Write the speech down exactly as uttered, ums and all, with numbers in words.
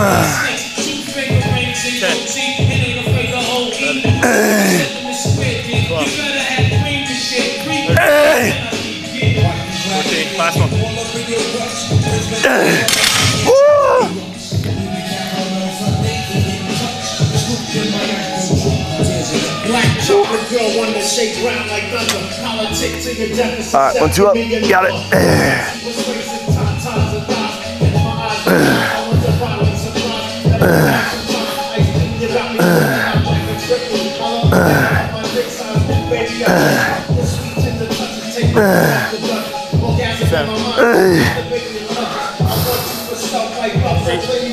fourteen, last one. Alright, one, two up. Got it. Seven.